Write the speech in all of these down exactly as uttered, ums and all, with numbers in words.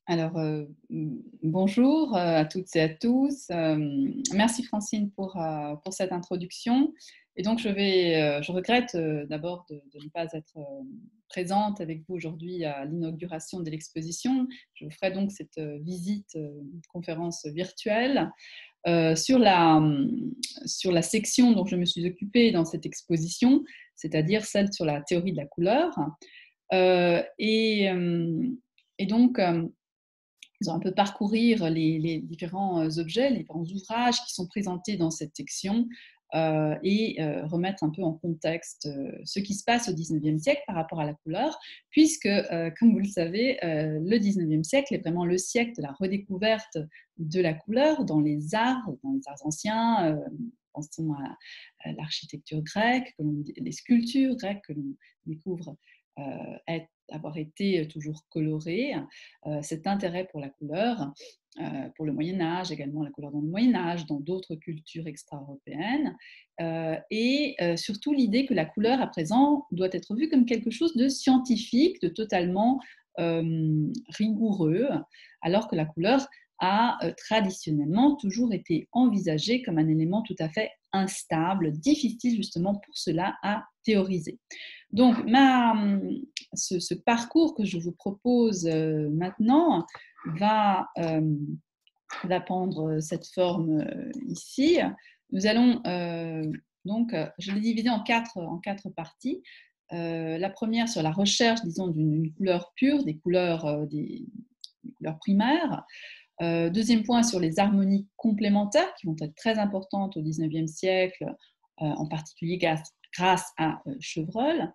Alors, heu, mmh, bonjour, heu, à toutes et à tous. Hem, merci Francine pour, heu, pour cette introduction et donc je vais, heu, je regrette, heu, d'abord de de ne pas être, hem, présente avec vous aujourd'hui à l'inauguration de l'exposition. Je vous ferai donc cette, heu, visite, heu, conférence virtuelle, heu, sur la, mmh, sur la section dont je me suis occupée dans cette exposition, c'est-à-dire celle sur la théorie de la couleur. Heu et hem et donc, hem ils ont un peu parcourir les, les différents euh, objets, les différents ouvrages qui sont présentés dans cette section euh, et euh, remettre un peu en contexte euh, ce qui se passe au dix-neuvième siècle par rapport à la couleur, puisque, euh, comme vous le savez, euh, le dix-neuvième siècle est vraiment le siècle de la redécouverte de la couleur dans les arts, dans les arts anciens. Euh, pensons à, à l'architecture grecque, que l'on- les sculptures grecques que l'on découvre euh, être, avoir été toujours colorées, euh, cet intérêt pour la couleur, euh, pour le Moyen Âge, également la couleur dans le Moyen Âge, dans d'autres cultures extra-européennes, euh, et euh, surtout l'idée que la couleur à présent doit être vue comme quelque chose de scientifique, de totalement euh, rigoureux, alors que la couleur a euh, traditionnellement toujours été envisagée comme un élément tout à fait instable, difficile justement pour cela à théoriser. Donc, ma, ce, ce parcours que je vous propose euh, maintenant va, euh, va prendre cette forme euh, ici. Nous allons euh, donc, euh, je l'ai divisé en quatre, en quatre parties. Euh, la première sur la recherche, disons, d'une couleur pure, des couleurs, euh, des, des couleurs primaires. Euh, deuxième point sur les harmonies complémentaires qui vont être très importantes au dix-neuvième siècle, euh, en particulier grâce, grâce à euh, Chevreul.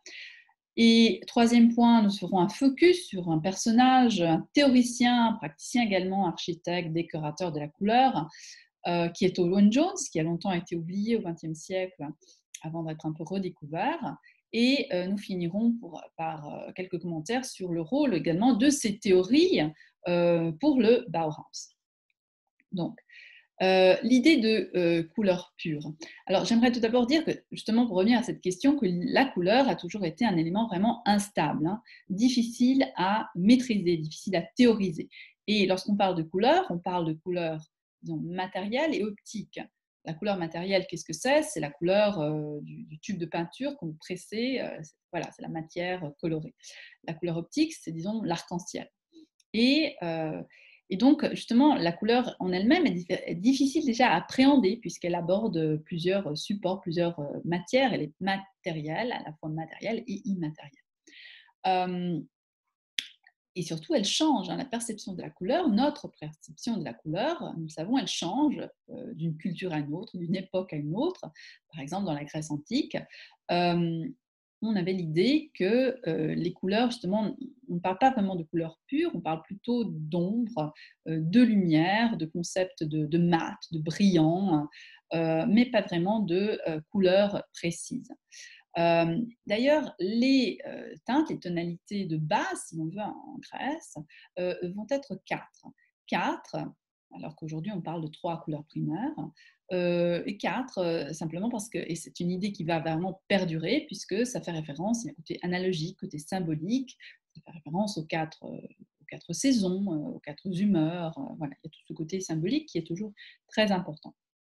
Et troisième point, nous ferons un focus sur un personnage, un théoricien, un praticien également, architecte, décorateur de la couleur, euh, qui est Owen Jones, qui a longtemps été oublié au vingtième siècle avant d'être un peu redécouvert. Et euh, nous finirons pour, par euh, quelques commentaires sur le rôle également de ces théories euh, pour le Bauhaus. Donc, euh, l'idée de euh, couleur pure. Alors, j'aimerais tout d'abord dire que, justement, pour revenir à cette question, que la couleur a toujours été un élément vraiment instable, hein, difficile à maîtriser, difficile à théoriser. Et lorsqu'on parle de couleur, on parle de couleur, disons, matérielle et optique. La couleur matérielle, qu'est-ce que c'est? C'est la couleur euh, du, du, tube de peinture qu'on pressait, euh, voilà, c'est la matière colorée. La couleur optique, c'est, disons, l'arc-en-ciel. Et, euh, et donc, justement, la couleur en elle-même est, est difficile déjà à appréhender puisqu'elle aborde plusieurs supports, plusieurs euh, matières. Elle est matérielle, à la fois matérielle et immatérielle. Euh, et surtout, elle change, hein, la perception de la couleur, notre perception de la couleur, nous le savons, elle change euh, d'une culture à une autre, d'une époque à une autre. Par exemple, dans la Grèce antique, euh, on avait l'idée que euh, les couleurs, justement, on ne parle pas vraiment de couleurs pures, on parle plutôt d'ombre, euh, de lumière, de concept de, de mat, de brillant, euh, mais pas vraiment de euh, couleurs précises. Euh, D'ailleurs, les euh, teintes, les tonalités de base, si on veut, en Grèce, euh, vont être quatre. Quatre, alors qu'aujourd'hui on parle de trois couleurs primaires, euh, et quatre, euh, simplement parce que, et c'est une idée qui va vraiment perdurer, puisque ça fait référence, il y a un côté analogique, côté symbolique, ça fait référence aux quatre, euh, aux quatre saisons, euh, aux quatre humeurs, euh, voilà, il y a tout ce côté symbolique qui est toujours très important.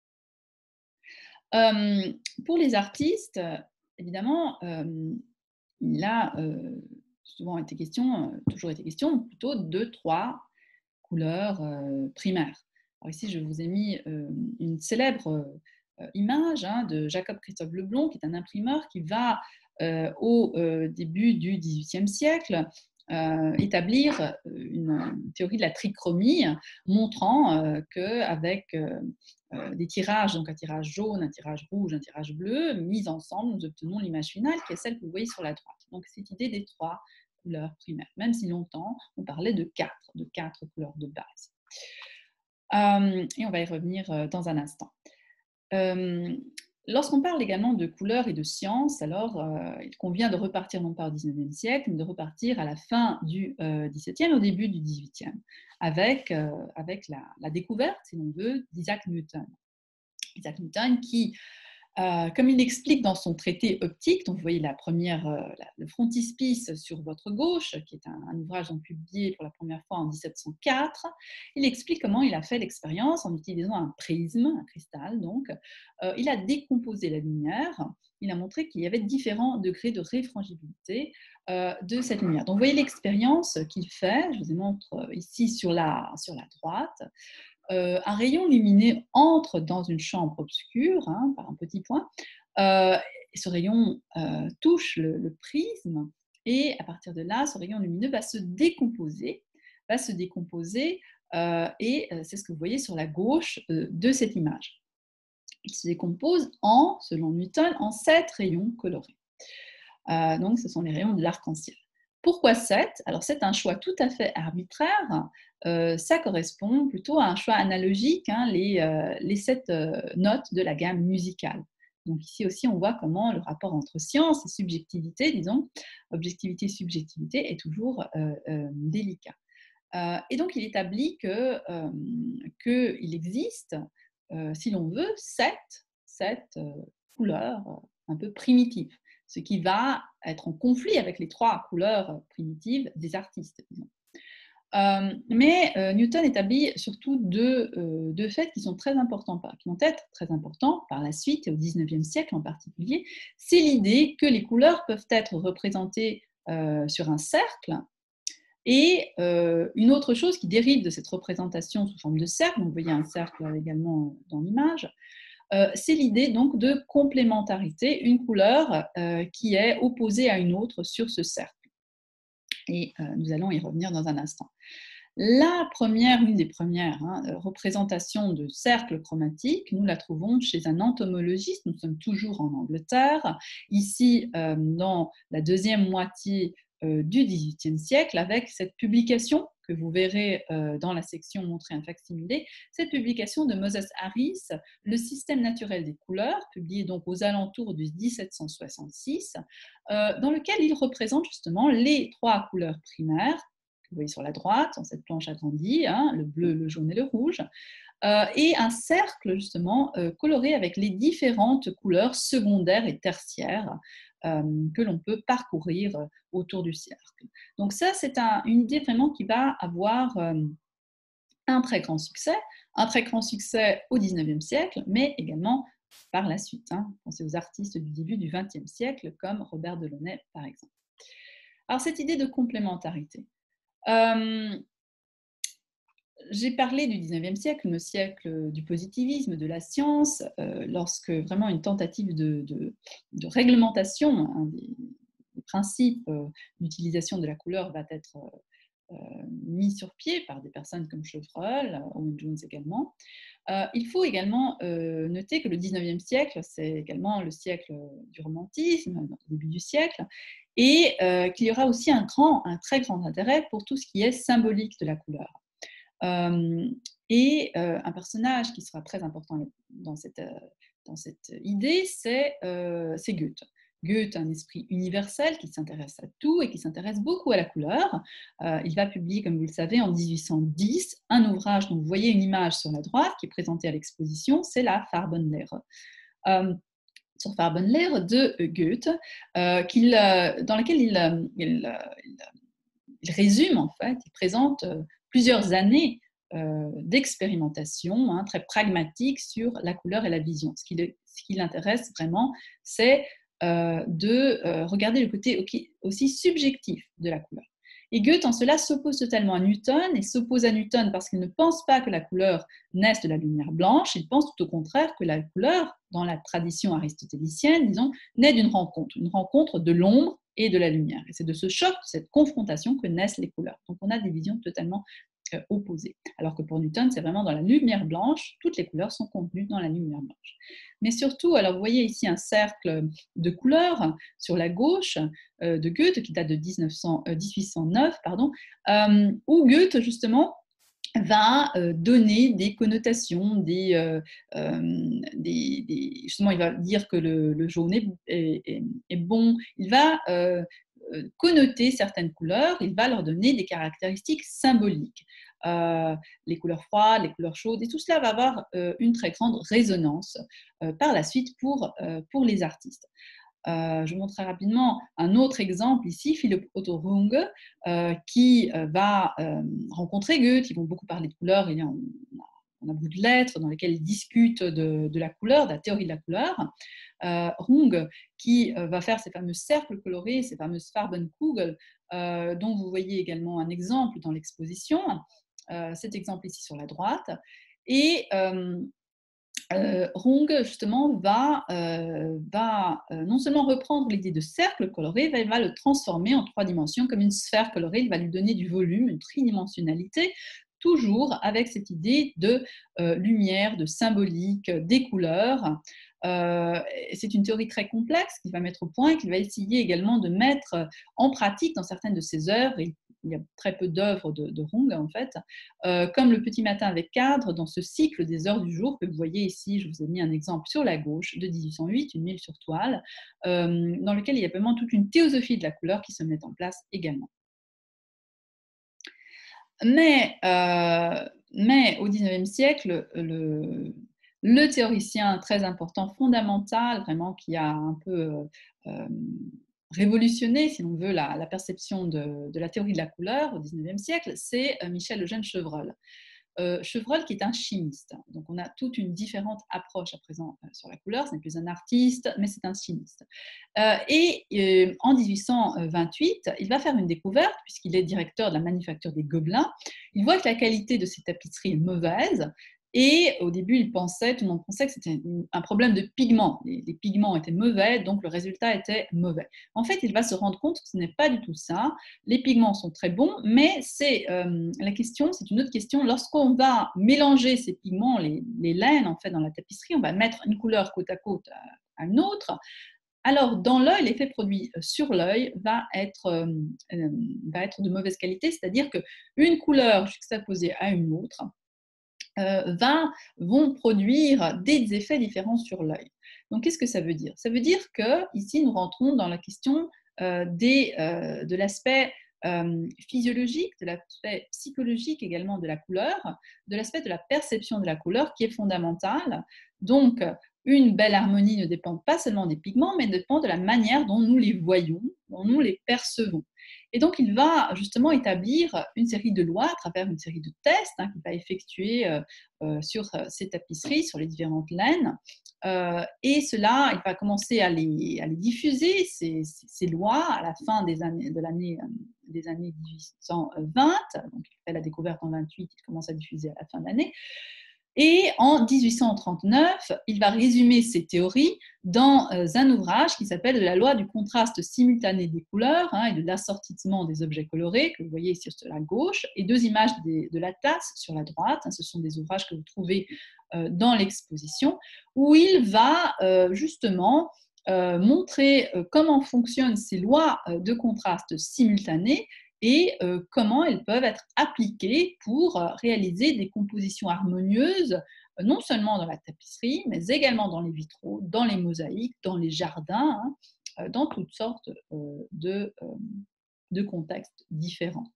Euh, pour les artistes, évidemment, euh, il a euh, souvent été question, euh, toujours été question, plutôt de trois couleurs euh, primaires. Alors ici, je vous ai mis euh, une célèbre euh, image hein, de Jacob-Christophe Leblond, qui est un imprimeur qui va, euh, au euh, début du dix-huitième siècle, euh, établir une, une théorie de la trichromie, montrant euh, qu'avec euh, euh, des tirages, donc un tirage jaune, un tirage rouge, un tirage bleu, mis ensemble, nous obtenons l'image finale, qui est celle que vous voyez sur la droite. Donc cette idée des trois couleurs primaires, même si longtemps on parlait de quatre, de quatre couleurs de base. Euh, et on va y revenir euh, dans un instant. Euh, Lorsqu'on parle également de couleurs et de sciences, alors euh, il convient de repartir non pas au dix-neuvième siècle, mais de repartir à la fin du euh, dix-septième, au début du dix-huitième, avec, euh, avec la, la découverte, si l'on veut, d'Isaac Newton. Isaac Newton qui Euh, comme il l'explique dans son traité optique, donc vous voyez la première, euh, la, le frontispice sur votre gauche, qui est un, un ouvrage donc publié pour la première fois en mille sept cent quatre, il explique comment il a fait l'expérience en utilisant un prisme, un cristal donc. Euh, il a décomposé la lumière, il a montré qu'il y avait différents degrés de réfrangibilité euh, de cette lumière. Donc vous voyez l'expérience qu'il fait, je vous montre ici sur la, sur la droite. Euh, un rayon lumineux entre dans une chambre obscure hein, par un petit point. Euh, ce rayon euh, touche le, le prisme et à partir de là, ce rayon lumineux va se décomposer, va se décomposer euh, et euh, c'est ce que vous voyez sur la gauche euh, de cette image. Il se décompose en, selon Newton, en sept rayons colorés. Euh, donc, ce sont les rayons de l'arc-en-ciel. Pourquoi sept? Alors, c'est un choix tout à fait arbitraire. Euh, ça correspond plutôt à un choix analogique, hein, les, euh, les sept euh, notes de la gamme musicale. Donc ici aussi, on voit comment le rapport entre science et subjectivité, disons, objectivité, subjectivité, est toujours euh, euh, délicat. Euh, et donc, il établit que, euh, qu'il existe, euh, si l'on veut, sept, sept euh, couleurs un peu primitives, ce qui va être en conflit avec les trois couleurs primitives des artistes, disons. Euh, mais euh, Newton établit surtout deux, euh, deux faits qui sont très importants, qui vont être très importants par la suite et au dix-neuvième siècle en particulier. C'est l'idée que les couleurs peuvent être représentées euh, sur un cercle et euh, une autre chose qui dérive de cette représentation sous forme de cercle, donc vous voyez un cercle également dans l'image, euh, c'est l'idée donc de complémentarité, une couleur euh, qui est opposée à une autre sur ce cercle. Et euh, nous allons y revenir dans un instant. La première, une des premières hein, représentations de cercles chromatiques, nous la trouvons chez un entomologiste, nous sommes toujours en Angleterre, ici euh, dans la deuxième moitié euh, du dix-huitième siècle, avec cette publication que vous verrez euh, dans la section Montrer un facsimilé, cette publication de Moses Harris, Le système naturel des couleurs, publiée donc aux alentours du dix-sept cent soixante-six, euh, dans lequel il représente justement les trois couleurs primaires, que vous voyez sur la droite, dans cette planche agrandie, hein, le bleu, le jaune et le rouge, euh, et un cercle justement euh, coloré avec les différentes couleurs secondaires et tertiaires euh, que l'on peut parcourir autour du cercle. Donc ça, c'est un, une idée vraiment qui va avoir euh, un très grand succès, un très grand succès au dix-neuvième siècle, mais également par la suite. Hein. Pensez aux artistes du début du vingtième siècle, comme Robert Delaunay, par exemple. Alors, cette idée de complémentarité. Euh, J'ai parlé du dix-neuvième siècle, le siècle du positivisme, de la science, euh, lorsque vraiment une tentative de, de, de réglementation hein, des, des, principes euh, d'utilisation de la couleur va être euh, mis sur pied par des personnes comme Chevreul, Owen Jones également. Euh, il faut également euh, noter que le dix-neuvième siècle, c'est également le siècle du romantisme, au début du siècle, et euh, qu'il y aura aussi un, grand, un très grand intérêt pour tout ce qui est symbolique de la couleur. Euh, et euh, un personnage qui sera très important dans cette, euh, dans cette idée, c'est euh, Goethe. Goethe, un esprit universel qui s'intéresse à tout et qui s'intéresse beaucoup à la couleur. Euh, il va publier, comme vous le savez, en dix-huit cent dix, un ouvrage dont vous voyez une image sur la droite qui est présentée à l'exposition, c'est la Farbenlehre. Euh, sur Farbenlehre de Goethe, euh, qu'il, euh, dans laquelle il, il, il, il résume, en fait, il présente plusieurs années euh, d'expérimentation hein, très pragmatique sur la couleur et la vision. Ce qui, le, ce qui l'intéresse vraiment, c'est euh, de euh, regarder le côté aussi subjectif de la couleur. Et Goethe, en cela, s'oppose totalement à Newton, et s'oppose à Newton parce qu'il ne pense pas que la couleur naisse de la lumière blanche, il pense tout au contraire que la couleur, dans la tradition aristotélicienne, disons, naît d'une rencontre, une rencontre de l'ombre et de la lumière. Et c'est de ce choc, de cette confrontation que naissent les couleurs. Donc on a des visions totalement euh, opposées. Alors que pour Newton, c'est vraiment dans la lumière blanche, toutes les couleurs sont contenues dans la lumière blanche. Mais surtout, alors vous voyez ici un cercle de couleurs sur la gauche euh, de Goethe, qui date de dix-neuf cents, euh, dix-huit cent neuf, pardon, euh, où Goethe, justement, va euh, donner des connotations, des, euh, euh, des, des, justement, il va dire que le, le jaune est, est, est, bon, il va euh, connoter certaines couleurs, il va leur donner des caractéristiques symboliques. Euh, les couleurs froides, les couleurs chaudes, et tout cela va avoir euh, une très grande résonance euh, par la suite pour, euh, pour les artistes. Euh, je vous montre très rapidement un autre exemple ici, Philipp Otto Runge, euh, qui euh, va euh, rencontrer Goethe. Ils vont beaucoup parler de couleurs. Il y a, on, a, on a beaucoup de lettres dans lesquelles ils discutent de, de la couleur, de la théorie de la couleur. Euh, Runge, qui euh, va faire ces fameux cercles colorés, ces fameuses Farbenkugel, euh, dont vous voyez également un exemple dans l'exposition. Euh, cet exemple ici sur la droite. Et euh, Euh, Runge, justement, va, euh, va euh, non seulement reprendre l'idée de cercle coloré, mais va le transformer en trois dimensions comme une sphère colorée. Il va lui donner du volume, une tridimensionnalité, toujours avec cette idée de euh, lumière, de symbolique, des couleurs. Euh, c'est une théorie très complexe qu'il va mettre au point et qu'il va essayer également de mettre en pratique dans certaines de ses œuvres. Et il y a très peu d'œuvres de, de Runge, en fait, euh, comme Le Petit Matin avec cadre, dans ce cycle des heures du jour que vous voyez ici. Je vous ai mis un exemple sur la gauche de dix-huit cent huit, une huile sur toile, euh, dans lequel il y a vraiment toute une théosophie de la couleur qui se met en place également. Mais, euh, mais au dix-neuvième siècle, le, le théoricien très important, fondamental, vraiment, qui a un peu euh, révolutionné, si l'on veut, la, la perception de, de la théorie de la couleur au dix-neuvième siècle, c'est Michel Eugène Chevreul. Euh, Chevreul qui est un chimiste. Donc on a toute une différente approche à présent euh, sur la couleur. Ce n'est plus un artiste, mais c'est un chimiste. Euh, et euh, en dix-huit cent vingt-huit, il va faire une découverte, puisqu'il est directeur de la manufacture des Gobelins. Il voit que la qualité de ces tapisseries est mauvaise. Et au début, il pensait, tout le monde pensait que c'était un problème de pigments. Les, les pigments étaient mauvais, donc le résultat était mauvais. En fait, il va se rendre compte que ce n'est pas du tout ça. Les pigments sont très bons, mais c'est euh, la question, c'est une autre question. Lorsqu'on va mélanger ces pigments, les, les laines en fait dans la tapisserie, on va mettre une couleur côte à côte à, à une autre. Alors, dans l'œil, l'effet produit sur l'œil va être, euh, va être de mauvaise qualité, c'est-à-dire qu'une couleur juxtaposée à une autre euh, va, vont produire des effets différents sur l'œil. Donc, qu'est-ce que ça veut dire? Ça veut dire que ici, nous rentrons dans la question euh, des, euh, de l'aspect euh, physiologique, de l'aspect psychologique également de la couleur, de l'aspect de la perception de la couleur qui est fondamental. Donc, une belle harmonie ne dépend pas seulement des pigments, mais dépend de la manière dont nous les voyons, dont nous les percevons. Et donc, il va justement établir une série de lois à travers une série de tests hein, qu'il va effectuer euh, euh, sur ces tapisseries, sur les différentes laines. Euh, et cela, il va commencer à les, à les diffuser, ces, ces lois, à la fin des années, de l'année, des années dix-huit cent vingt. Donc, il fait la découverte en vingt-huit, il commence à diffuser à la fin de l'année. Et en dix-huit cent trente-neuf, il va résumer ces théories dans un ouvrage qui s'appelle La loi du contraste simultané des couleurs hein, et de l'assortissement des objets colorés, que vous voyez ici sur la gauche, et deux images des, de la tasse sur la droite. Hein, ce sont des ouvrages que vous trouvez euh, dans l'exposition, où il va euh, justement euh, montrer euh, comment fonctionnent ces lois euh, de contraste simultané et euh, comment elles peuvent être appliquées pour euh, réaliser des compositions harmonieuses, euh, non seulement dans la tapisserie, mais également dans les vitraux, dans les mosaïques, dans les jardins, hein, euh, dans toutes sortes euh, de, euh, de contextes différents.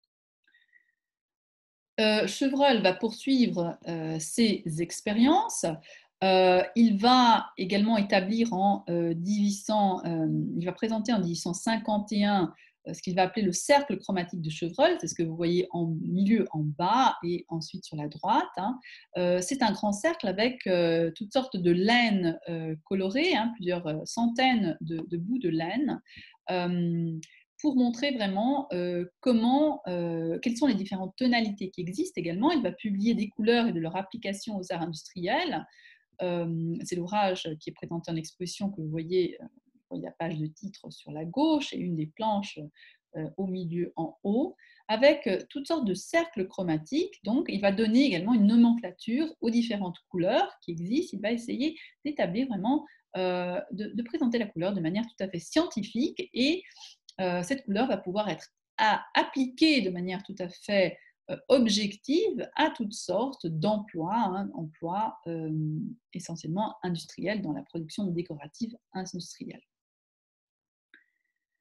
Euh, Chevreul va poursuivre euh, ses expériences. Euh, il va également établir en euh, dix-huit cents, euh, il va présenter en dix-huit cent cinquante et un ce qu'il va appeler le cercle chromatique de Chevreul, c'est ce que vous voyez en milieu en bas et ensuite sur la droite. Hein. Euh, c'est un grand cercle avec euh, toutes sortes de laines euh, colorées, hein, plusieurs centaines de, de bouts de laine, euh, pour montrer vraiment euh, comment, euh, quelles sont les différentes tonalités qui existent également. Il va publier des couleurs et de leur application aux arts industriels. Euh, c'est l'ouvrage qui est présenté en exposition que vous voyez. Euh, il y a page de titre sur la gauche et une des planches euh, au milieu en haut, avec euh, toutes sortes de cercles chromatiques. Donc, il va donner également une nomenclature aux différentes couleurs qui existent. Il va essayer d'établir vraiment, euh, de, de présenter la couleur de manière tout à fait scientifique et euh, cette couleur va pouvoir être à, appliquée de manière tout à fait euh, objective à toutes sortes d'emplois, hein, emplois euh, essentiellement industriels dans la production décorative industrielle.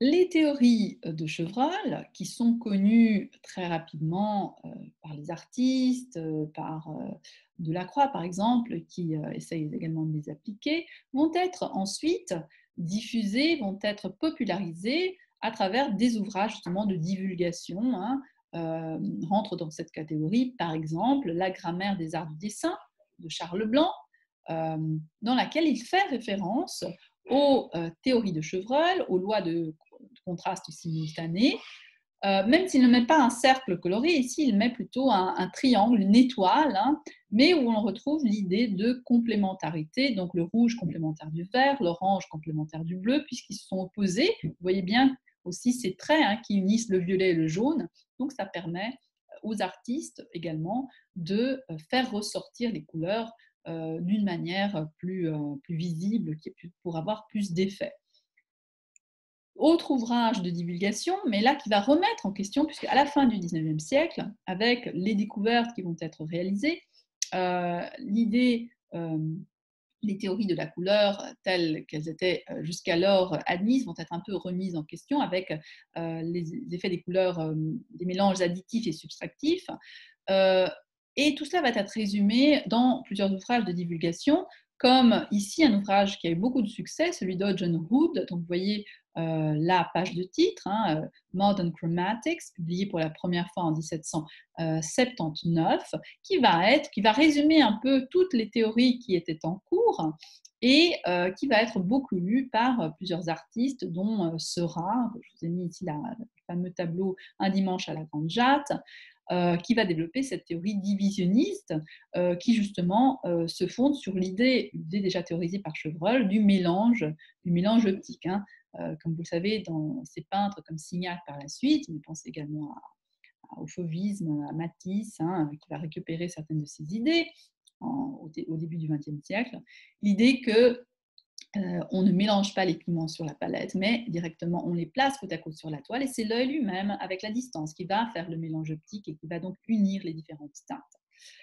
Les théories de Chevreul, qui sont connues très rapidement euh, par les artistes, euh, par euh, Delacroix par exemple, qui euh, essaye également de les appliquer, vont être ensuite diffusées, vont être popularisées à travers des ouvrages justement de divulgation. Hein, euh, rentre dans cette catégorie, par exemple, La grammaire des arts du dessin de Charles Blanc, euh, dans laquelle il fait référence aux euh, théories de Chevreul, aux lois de contraste simultané, euh, même s'il ne met pas un cercle coloré, ici il met plutôt un, un triangle, une étoile, hein, mais où on retrouve l'idée de complémentarité, donc le rouge complémentaire du vert, l'orange complémentaire du bleu, puisqu'ils se sont opposés. Vous voyez bien aussi ces traits hein, qui unissent le violet et le jaune, donc ça permet aux artistes également de faire ressortir les couleurs euh, d'une manière plus, euh, plus visible pour avoir plus d'effet. Autre ouvrage de divulgation, mais là qui va remettre en question, puisqu'à la fin du dix-neuvième siècle, avec les découvertes qui vont être réalisées, euh, l'idée, euh, les théories de la couleur telles qu'elles étaient jusqu'alors admises vont être un peu remises en question avec euh, les effets des couleurs, euh, des mélanges additifs et subtractifs. Euh, et tout cela va être résumé dans plusieurs ouvrages de divulgation, comme ici un ouvrage qui a eu beaucoup de succès, celui d'Hodgson Hood. Donc vous voyez euh, la page de titre, hein, Modern Chromatics, publié pour la première fois en dix-sept cent soixante-dix-neuf, qui va être, qui va résumer un peu toutes les théories qui étaient en cours et euh, qui va être beaucoup lu par euh, plusieurs artistes, dont euh, Seurat, je vous ai mis ici la, le fameux tableau Un dimanche à la Grande Jatte, euh, qui va développer cette théorie divisionniste euh, qui justement euh, se fonde sur l'idée, déjà théorisée par Chevreul, du mélange, du mélange optique. Hein. Euh, comme vous le savez, dans ces peintres comme Signac par la suite, mais pensez également à, à, au fauvisme, à Matisse, hein, qui va récupérer certaines de ces idées en, au, au début du vingtième siècle, l'idée que Euh, on ne mélange pas les pigments sur la palette, mais directement on les place côte à côte sur la toile et c'est l'œil lui-même avec la distance qui va faire le mélange optique et qui va donc unir les différentes teintes.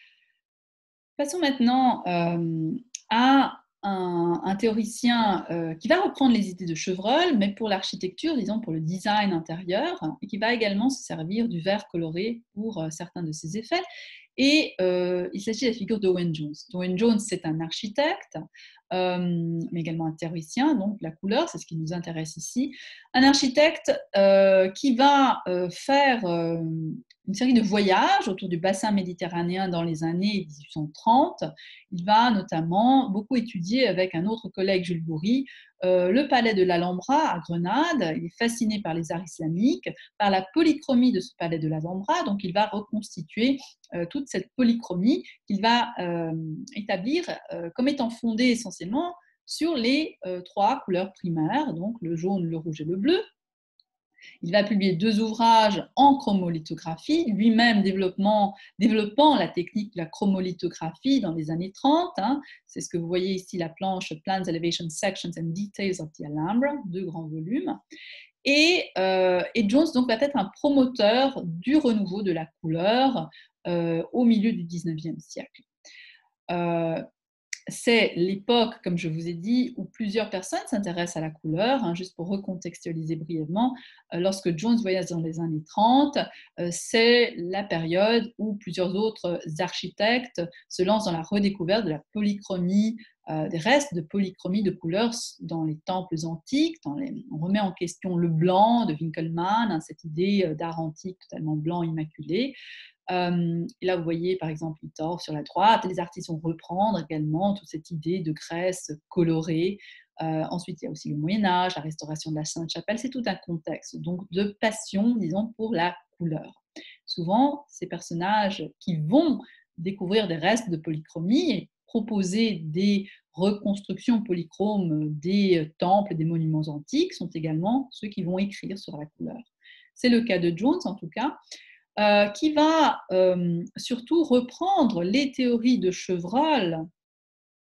Passons maintenant euh, à un, un théoricien euh, qui va reprendre les idées de Chevreul, mais pour l'architecture, disons pour le design intérieur, et qui va également se servir du vert coloré pour euh, certains de ses effets. Et euh, il s'agit de la figure d'Owen Jones. Owen Jones, c'est un architecte, euh, mais également un théoricien, donc la couleur, c'est ce qui nous intéresse ici. Un architecte euh, qui va euh, faire euh, une série de voyages autour du bassin méditerranéen dans les années dix-huit cent trente. Il va notamment beaucoup étudier avec un autre collègue, Jules Bourry, euh, le palais de l'Alhambra à Grenade. Il est fasciné par les arts islamiques, par la polychromie de ce palais de l'Alhambra, donc il va reconstituer euh, toute cette polychromie qu'il va euh, établir euh, comme étant fondée essentiellement sur les euh, trois couleurs primaires, donc le jaune, le rouge et le bleu. Il va publier deux ouvrages en chromolithographie, lui-même développant, développant la technique de la chromolithographie dans les années trente. Hein. C'est ce que vous voyez ici, la planche Plans, Elevation, Sections and Details of the Alhambra, deux grands volumes. Et, euh, et Jones donc, va être un promoteur du renouveau de la couleur euh, au milieu du dix-neuvième siècle. Euh, c'est l'époque, comme je vous ai dit, où plusieurs personnes s'intéressent à la couleur. Hein, juste pour recontextualiser brièvement, euh, lorsque Jones voyage dans les années trente, euh, c'est la période où plusieurs autres architectes se lancent dans la redécouverte de la polychromie, euh, des restes de polychromie de couleurs dans les temples antiques. Dans les... On remet en question le blanc de Winkelmann, hein, cette idée d'art antique totalement blanc immaculé. Euh, et là, vous voyez, par exemple, Itor sur la droite. Les artistes vont reprendre également toute cette idée de Grèce colorée. Euh, ensuite, il y a aussi le Moyen-Âge, la restauration de la Sainte-Chapelle. C'est tout un contexte, donc de passion, disons, pour la couleur. Souvent, ces personnages qui vont découvrir des restes de polychromie et proposer des reconstructions polychromes des temples, des monuments antiques, sont également ceux qui vont écrire sur la couleur. C'est le cas de Jones, en tout cas. Euh, qui va euh, surtout reprendre les théories de Chevreul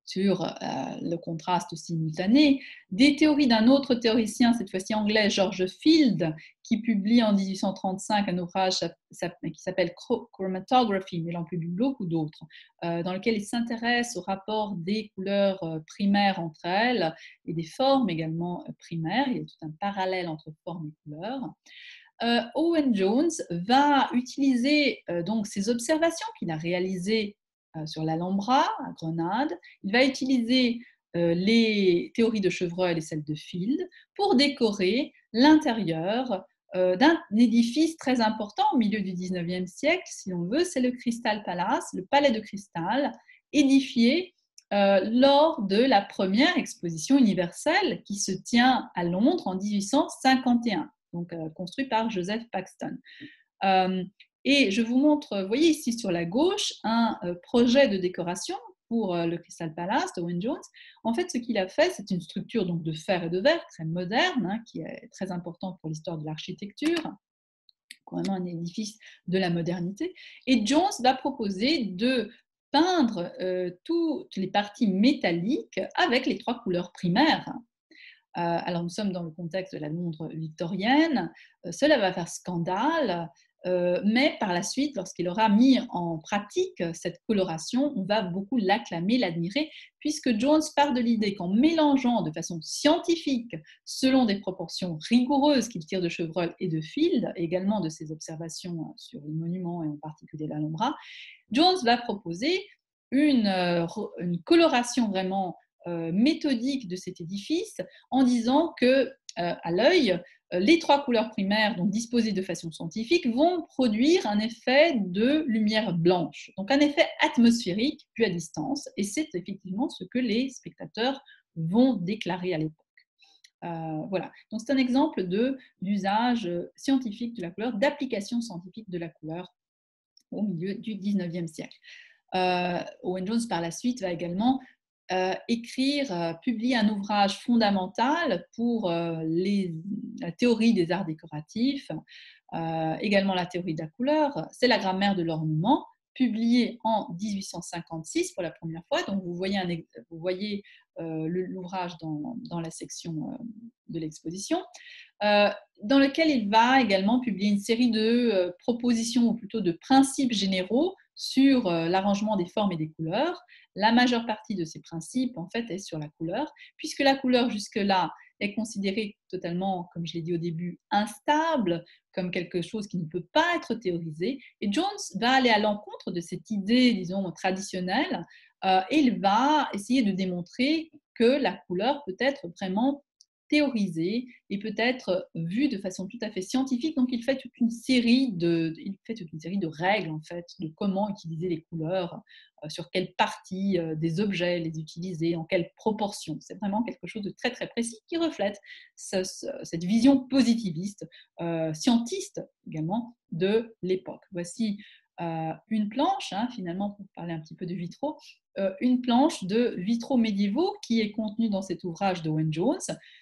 sur euh, le contraste simultané, des théories d'un autre théoricien, cette fois-ci anglais, George Field, qui publie en mille huit cent trente-cinq un ouvrage qui s'appelle Chromatography, mais j'en publie beaucoup d'autres, euh, dans lequel il s'intéresse au rapport des couleurs euh, primaires entre elles et des formes également euh, primaires. Il y a tout un parallèle entre formes et couleurs. Euh, Owen Jones va utiliser euh, donc ces observations qu'il a réalisées euh, sur l'Alhambra à Grenade. Il va utiliser euh, les théories de Chevreul et celles de Field pour décorer l'intérieur euh, d'un édifice très important au milieu du dix-neuvième siècle, si l'on veut, c'est le Crystal Palace, le palais de cristal, édifié euh, lors de la première exposition universelle qui se tient à Londres en mille huit cent cinquante et un. Donc, euh, construit par Joseph Paxton. Euh, et je vous montre, vous voyez ici sur la gauche, un euh, projet de décoration pour euh, le Crystal Palace de Owen Jones. En fait, ce qu'il a fait, c'est une structure donc, de fer et de verre, très moderne, hein, qui est très importante pour l'histoire de l'architecture, vraiment un édifice de la modernité. Et Jones va proposer de peindre euh, toutes les parties métalliques avec les trois couleurs primaires. Euh, alors, nous sommes dans le contexte de la Londres victorienne. Euh, cela va faire scandale, euh, mais par la suite, lorsqu'il aura mis en pratique cette coloration, on va beaucoup l'acclamer, l'admirer, puisque Jones part de l'idée qu'en mélangeant de façon scientifique, selon des proportions rigoureuses qu'il tire de Chevreul et de Field, également de ses observations sur les monuments et en particulier l'Alhambra, Jones va proposer une, une coloration vraiment Euh, méthodique de cet édifice en disant que euh, à l'œil, euh, les trois couleurs primaires, donc disposées de façon scientifique, vont produire un effet de lumière blanche, donc un effet atmosphérique vu à distance, et c'est effectivement ce que les spectateurs vont déclarer à l'époque. Euh, voilà, donc c'est un exemple de d'usage scientifique de la couleur, d'application scientifique de la couleur au milieu du dix-neuvième siècle. Euh, Owen Jones, par la suite, va également Euh, écrire, euh, publier un ouvrage fondamental pour euh, les, la théorie des arts décoratifs, euh, également la théorie de la couleur, c'est la grammaire de l'ornement, publié en mille huit cent cinquante-six pour la première fois. Donc vous voyez, un, vous voyez euh, l'ouvrage dans, dans la section euh, de l'exposition, euh, dans lequel il va également publier une série de euh, propositions, ou plutôt de principes généraux sur euh, l'arrangement des formes et des couleurs. La majeure partie de ces principes, en fait, est sur la couleur, puisque la couleur, jusque-là, est considérée totalement, comme je l'ai dit au début, instable, comme quelque chose qui ne peut pas être théorisé. Et Jones va aller à l'encontre de cette idée, disons, traditionnelle, euh, et il va essayer de démontrer que la couleur peut être vraiment théorisée et peut être vue de façon tout à fait scientifique. Donc, il fait toute une série de, il fait toute une série de règles, en fait, de comment utiliser les couleurs, euh, sur quelle partie euh, des objets les utiliser, en quelle proportion. C'est vraiment quelque chose de très, très précis qui reflète ce, ce, cette vision positiviste, euh, scientiste également, de l'époque. Voici euh, une planche, hein, finalement, pour parler un petit peu de vitraux, euh, une planche de vitraux médiévaux qui est contenue dans cet ouvrage d'Owen Jones,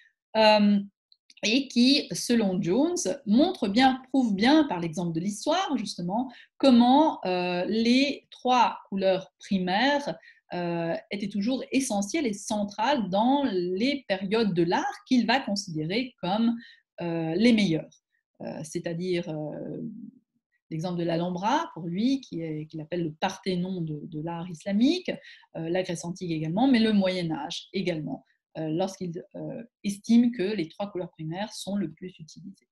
Euh, et qui, selon Jones, montre bien, prouve bien par l'exemple de l'histoire, justement, comment euh, les trois couleurs primaires euh, étaient toujours essentielles et centrales dans les périodes de l'art qu'il va considérer comme euh, les meilleures. Euh, c'est-à-dire euh, l'exemple de l'Alhambra, pour lui, qui est, qu'il appelle le Parthénon de, de l'art islamique, euh, la Grèce antique également, mais le Moyen-Âge également, euh, lorsqu'il euh, estime que les trois couleurs primaires sont le plus utilisées.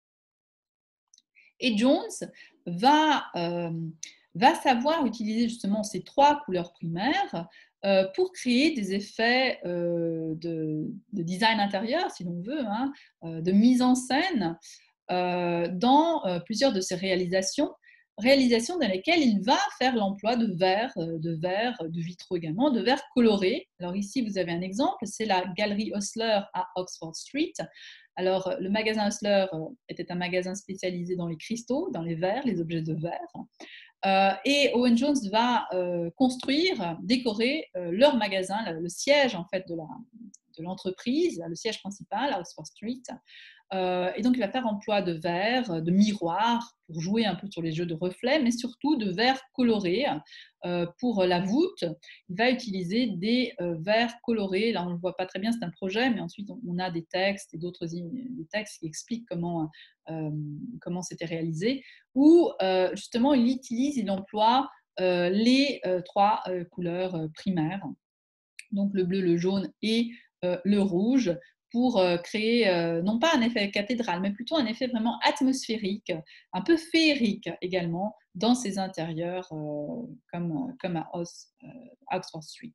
Et Jones va, euh, va savoir utiliser justement ces trois couleurs primaires euh, pour créer des effets euh, de, de design intérieur, si l'on veut, hein, euh, de mise en scène, euh, dans euh, plusieurs de ses réalisations, réalisations dans lesquelles il va faire l'emploi de verres, euh, de verres, de vitraux également, de verres colorés. Alors ici, vous avez un exemple, c'est la galerie Hostler à Oxford Street. Alors, le magasin Hostler euh, était un magasin spécialisé dans les cristaux, dans les verres, les objets de verre. Euh, et Owen Jones va euh, construire, décorer euh, leur magasin, le, le siège en fait de la, de l'entreprise, le siège principal à Oxford Street. Euh, et donc, il va faire emploi de verres, de miroirs pour jouer un peu sur les jeux de reflets, mais surtout de verres colorés. Euh, pour la voûte, il va utiliser des euh, verres colorés. Là, on ne le voit pas très bien, c'est un projet, mais ensuite, on, on a des textes et d'autres des textes qui expliquent comment, euh, comment c'était réalisé, où euh, justement, il utilise, il emploie euh, les euh, trois euh, couleurs euh, primaires, donc le bleu, le jaune et euh, le rouge, pour euh, créer euh, non pas un effet cathédrale, mais plutôt un effet vraiment atmosphérique, un peu féerique également dans ces intérieurs euh, comme, comme à, Os, euh, à Oxford Street.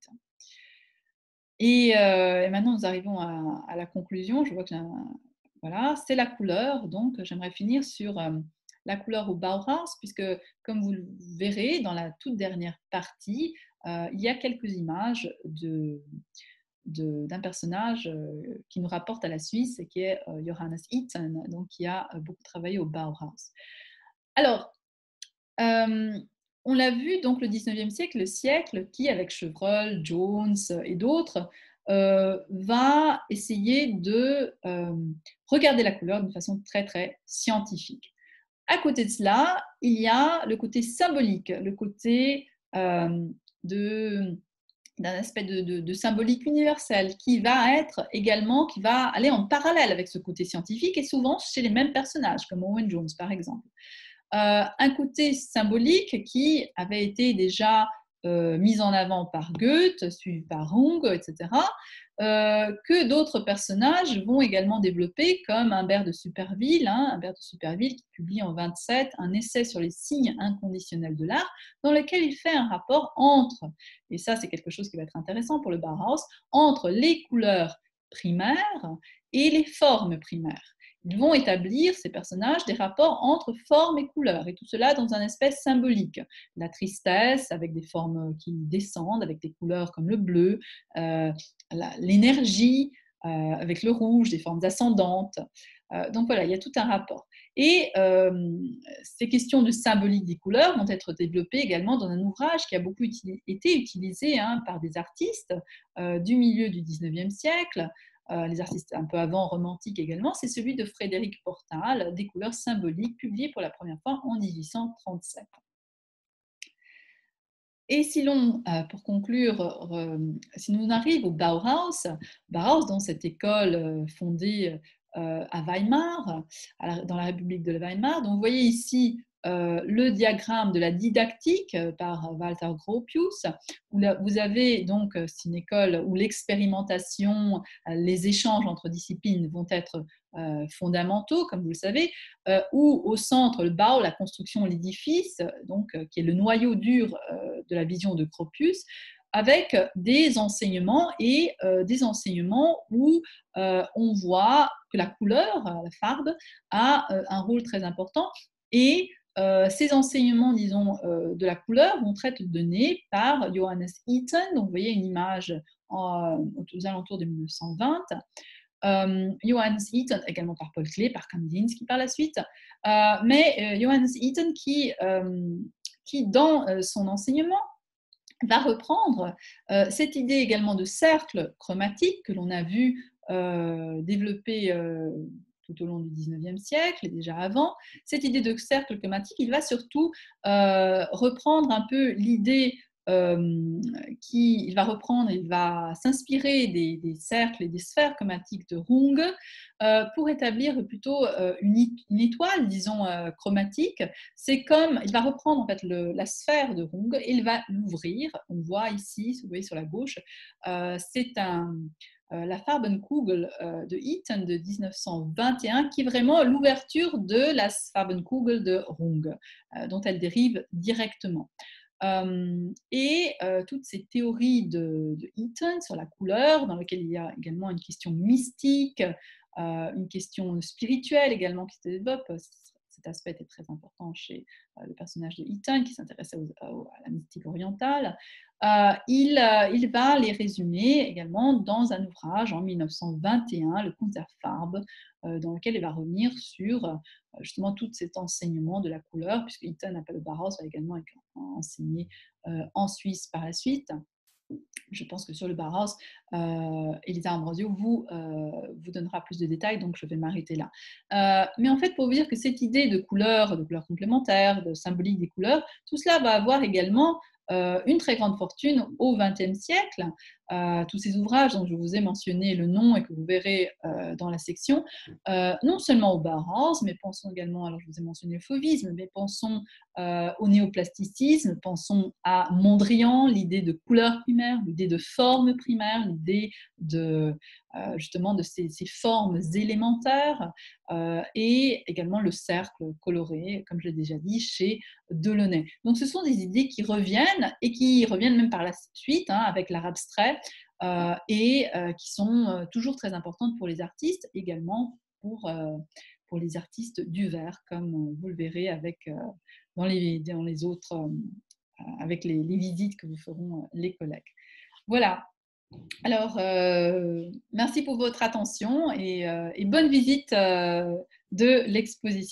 Et, euh, et maintenant, nous arrivons à, à la conclusion. Je vois que voilà, c'est la couleur. Donc, j'aimerais finir sur euh, la couleur au Bauhaus, puisque, comme vous le verrez, dans la toute dernière partie, euh, il y a quelques images de, de, d'un personnage euh, qui nous rapporte à la Suisse, et qui est euh, Johannes Itten, donc qui a euh, beaucoup travaillé au Bauhaus. Alors, euh, on l'a vu, donc le dix-neuvième siècle, le siècle qui, avec Chevreul, Jones et d'autres, euh, va essayer de euh, regarder la couleur d'une façon très, très scientifique. À côté de cela, il y a le côté symbolique, le côté euh, de d'un aspect de, de, de symbolique universelle qui va être également, qui va aller en parallèle avec ce côté scientifique et souvent chez les mêmes personnages, comme Owen Jones par exemple. Euh, un côté symbolique qui avait été déjà euh, mis en avant par Goethe, suivi par Runge, et cetera, euh, que d'autres personnages vont également développer, comme Humbert de Superville, hein, Humbert de Superville qui publie en vingt-sept un essai sur les signes inconditionnels de l'art, dans lequel il fait un rapport entre, et ça c'est quelque chose qui va être intéressant pour le Bauhaus, entre les couleurs primaires et les formes primaires. Ils vont établir, ces personnages, des rapports entre forme et couleur, et tout cela dans un espèce symbolique. La tristesse, avec des formes qui descendent, avec des couleurs comme le bleu, euh, l'énergie, euh, avec le rouge, des formes ascendantes. Euh, donc voilà, il y a tout un rapport. Et euh, ces questions de symbolique des couleurs vont être développées également dans un ouvrage qui a beaucoup uti- été utilisé hein, par des artistes euh, du milieu du dix-neuvième siècle, Euh, les artistes un peu avant romantiques également, c'est celui de Frédéric Portal, Des couleurs symboliques, publié pour la première fois en mille huit cent trente-sept. Et si l'on, euh, pour conclure, euh, si l'on arrive au Bauhaus, Bauhaus, dans cette école euh, fondée euh, à Weimar, à la, dans la République de Weimar, donc vous voyez ici euh, le diagramme de la didactique euh, par Walter Gropius, où là, vous avez donc, c'est une école où l'expérimentation, euh, les échanges entre disciplines vont être euh, fondamentaux, comme vous le savez, euh, où au centre, le Bau, la construction, l'édifice, donc, euh, qui est le noyau dur euh, de la vision de Gropius, avec des enseignements et euh, des enseignements où euh, on voit que la couleur, la farbe, a euh, un rôle très important et euh, ces enseignements, disons, euh, de la couleur vont être donnés par Johannes Itten. Donc, vous voyez une image en, aux alentours de mille neuf cent vingt. Euh, Johannes Itten, également par Paul Klee, par Kandinsky par la suite. Euh, mais euh, Johannes Itten qui, euh, qui, dans euh, son enseignement, va reprendre euh, cette idée également de cercle chromatique que l'on a vu euh, développer euh, tout au long du dix-neuvième siècle et déjà avant. Cette idée de cercle chromatique, il va surtout euh, reprendre un peu l'idée euh, qui, il va reprendre, il va s'inspirer des, des cercles et des sphères chromatiques de Runge euh, pour établir plutôt euh, une, une étoile, disons, euh, chromatique. C'est comme, il va reprendre en fait le, la sphère de Runge et il va l'ouvrir. On voit ici, vous voyez sur la gauche, euh, c'est un, euh, la Farbenkugel euh, de Itten de mille neuf cent vingt et un qui est vraiment l'ouverture de la Farbenkugel de Runge, euh, dont elle dérive directement. Euh, et euh, toutes ces théories de, de Itten sur la couleur, dans lesquelles il y a également une question mystique, euh, une question spirituelle également qui se développe. Cet aspect était très important chez euh, le personnage de Itten qui s'intéressait à la mystique orientale. Euh, il, euh, il va les résumer également dans un ouvrage en mille neuf cent vingt et un, Le Kunstfarbe, euh, dans lequel il va revenir sur euh, justement tout cet enseignement de la couleur, puisque Itten, après le Bauhaus, va également être enseigné euh, en Suisse par la suite. Je pense que sur le Bauhaus, euh, Elisa Ambrosio vous, euh, vous donnera plus de détails, donc je vais m'arrêter là. Euh, mais en fait, pour vous dire que cette idée de couleurs, de couleurs complémentaires, de symbolique des couleurs, tout cela va avoir également euh, une très grande fortune au vingtième siècle. Euh, tous ces ouvrages dont je vous ai mentionné le nom et que vous verrez euh, dans la section, euh, non seulement au Bauhaus, mais pensons également, alors je vous ai mentionné le fauvisme, mais pensons euh, au néoplasticisme, pensons à Mondrian, l'idée de couleur primaire, l'idée de forme primaire, l'idée de, euh, justement de ces, ces formes élémentaires, euh, et également le cercle coloré, comme je l'ai déjà dit, chez Delaunay. Donc ce sont des idées qui reviennent et qui reviennent même par la suite hein, avec l'art abstrait euh, et euh, qui sont euh, toujours très importantes pour les artistes, également pour, euh, pour les artistes du verre, comme euh, vous le verrez avec, euh, dans, les, dans les autres, euh, avec les, les visites que vous feront euh, les collègues. Voilà. Alors, euh, merci pour votre attention et, euh, et bonne visite euh, de l'exposition.